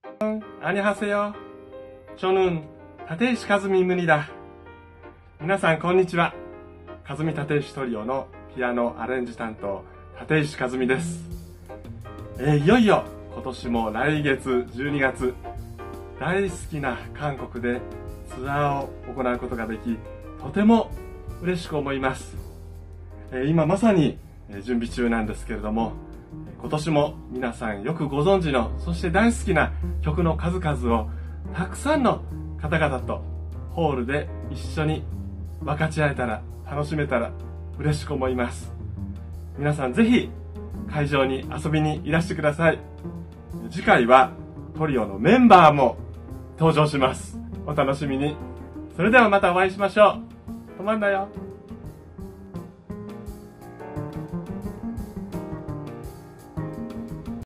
안녕하세요. 저는立石和美입니다。皆さんこんにちは。和美立石トリオのピアノアレンジ担当立石和美です。いよいよ今年も来月12月大好きな韓国でツアーを行うことができ、とても嬉しく思います。今まさに準備中なんですけれども、今年も皆さんよくご存知の、そして大好きな曲の数々をたくさんの方々とホールで一緒に分かち合えたら、楽しめたら嬉しく思います。皆さんぜひ会場に遊びにいらしてください。次回はトリオのメンバーも登場します。お楽しみに。それではまたお会いしましょう。止まんなよ。